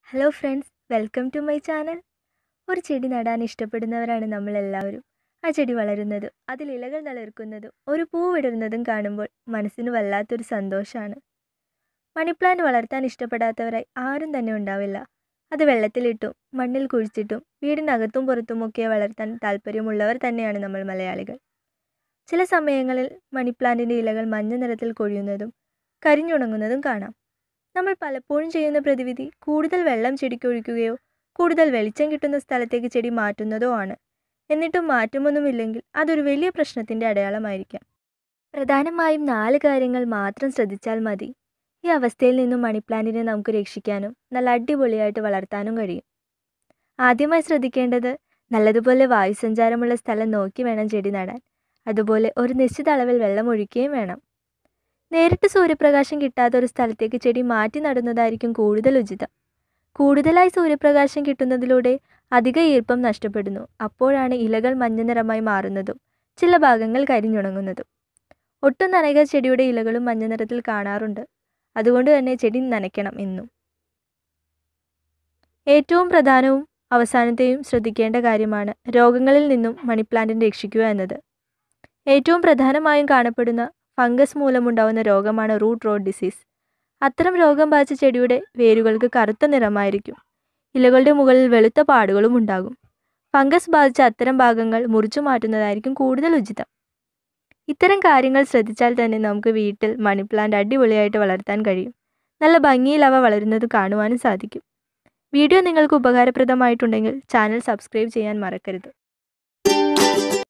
Hello friends, welcome to my channel. ഒരു ചെടി നടാൻ ഇഷ്ടപ്പെടുന്നവരാണ് നമ്മളെല്ലാവരും. ആ ചെടി വളരുന്നതും അതിൽ ഇലകൾ തളിർക്കുന്നതും ഒരു പൂ വിടരുന്നതും കാണുമ്പോൾ മനസ്സിന് വല്ലാത്തൊരു സന്തോഷമാണ്. മണി പ്ലാന്റ് വളർത്താൻ ഇഷ്ടപ്പെടാത്തവരായി ആരും തന്നെ ഉണ്ടാവില്ല. അത് വെള്ളത്തിലിട്ടും മണ്ണിൽ കുഴിച്ചിട്ടും വീടിനകത്തും പുറത്തുമൊക്കെ വളർത്താൻ താല്പര്യമുള്ളവർ തന്നെയാണ് നമ്മൾ മലയാളികൾ. ചില സമയങ്ങളിൽ മണി പ്ലാന്റിൻ്റെ ഇലകൾ മഞ്ഞ നിറത്തിൽ കൊഴിയുന്നതും കരിഞ്ഞുണങ്ങുന്നതും കാണാം. നമ്മൾ പലപ്പോഴും ചെയ്യുന്ന പ്രതിവിധി കൂടുതൽ വെള്ളം ചെടിക്ക് ഒഴിക്കുകയോ കൂടുതൽ വെളിച്ചം കിട്ടുന്ന സ്ഥലത്തേക്ക് ചെടി മാറ്റുന്നതോ ആണ്. എന്നിട്ടും മാറ്റമൊന്നുമില്ലെങ്കിൽ അതൊരു വലിയ പ്രശ്നത്തിൻ്റെ അടയാളമായിരിക്കാം. പ്രധാനമായും 4 കാര്യങ്ങൾ മാത്രം ശ്രദ്ധിച്ചാൽ മതി. ഈ അവസ്ഥയിൽ നിന്നും മണി പ്ലാന്റിനെ നമുക്ക് രക്ഷിക്കാനും നല്ല അടിപൊളിയായിട്ട് വളർത്താനും കഴിയും. ആദ്യമായി ശ്രദ്ധിക്കേണ്ടത് നല്ലതുപോലെ വായുസഞ്ചാരമുള്ള സ്ഥലം നോക്കി വേണം ചെടി നടാൻ. അതുപോലെ ഒരു നിശ്ചിത അളവിൽ വെള്ളം ഒഴിക്കുകയും വേണം. നേരിട്ട് സൂര്യപ്രകാശം കിട്ടാത്ത ഒരു സ്ഥലത്തേക്ക് ചെടി മാറ്റി നടുന്നതായിരിക്കും കൂടുതൽ ഉചിതം. കൂടുതലായി സൂര്യപ്രകാശം കിട്ടുന്നതിലൂടെ അധിക ഈർപ്പം നഷ്ടപ്പെടുന്നു. അപ്പോഴാണ് ഇലകൾ മഞ്ഞ നിറമായി മാറുന്നതും ചില ഭാഗങ്ങൾ കരിഞ്ഞുണങ്ങുന്നതും. ഒട്ടും നനയ്ക്കാത്ത ചെടിയുടെ ഇലകളും മഞ്ഞ നിറത്തിൽ കാണാറുണ്ട്. അതുകൊണ്ട് തന്നെ ചെടി നനയ്ക്കണം എന്നും. ഏറ്റവും പ്രധാനവും അവസാനത്തെയും ശ്രദ്ധിക്കേണ്ട കാര്യമാണ് രോഗങ്ങളിൽ നിന്നും മണി പ്ലാന്റിനെ രക്ഷിക്കുക എന്നത്. ഏറ്റവും പ്രധാനമായും കാണപ്പെടുന്ന ഫംഗസ് മൂലമുണ്ടാകുന്ന രോഗമാണ് റൂട്ട് റോട്ട് ഡിസീസ്. അത്തരം രോഗം ബാധിച്ച ചെടിയുടെ വേരുകൾക്ക് കറുത്ത നിറമായിരിക്കും. ഇലകളുടെ മുകളിൽ വെളുത്ത പാടുകളും ഉണ്ടാകും. ഫംഗസ് ബാധിച്ച അത്തരം ഭാഗങ്ങൾ മുറിച്ചു മാറ്റുന്നതായിരിക്കും കൂടുതൽ ഉചിതം. ഇത്തരം കാര്യങ്ങൾ ശ്രദ്ധിച്ചാൽ തന്നെ നമുക്ക് വീട്ടിൽ മണി പ്ലാന്റ് അടിപൊളിയായിട്ട് വളർത്താൻ കഴിയും. നല്ല ഭംഗിയിൽ അവ വളരുന്നത് കാണുവാനും സാധിക്കും. വീഡിയോ നിങ്ങൾക്ക് ഉപകാരപ്രദമായിട്ടുണ്ടെങ്കിൽ ചാനൽ സബ്സ്ക്രൈബ് ചെയ്യാൻ മറക്കരുത്.